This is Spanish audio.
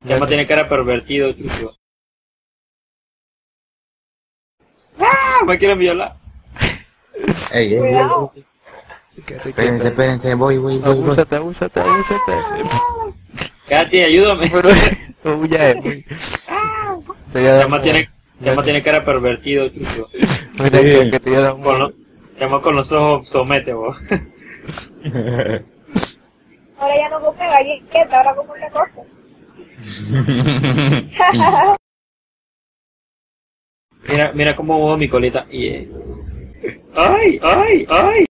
Llama tiene cara pervertido, chucho. ¡Ah! Me quieren violar. Ey, Cuidado. espérense, voy. Abúsate. Katy, ayúdame. Pero, no, ya es muy... Llama tiene cara pervertido, chucho. Mira que te da un... Llama con los ojos, somete, vos. Ahora ya no come galleta, ahora como una cosa. Mira cómo muevo mi colita. Y, ¡ay!